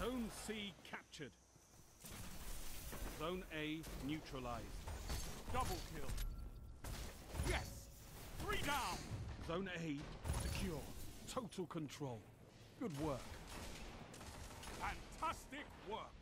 Zone C captured. Zone A neutralized. Double kill. Yes! 3 down! Zone A secure. Total control. Good work. Fantastic work!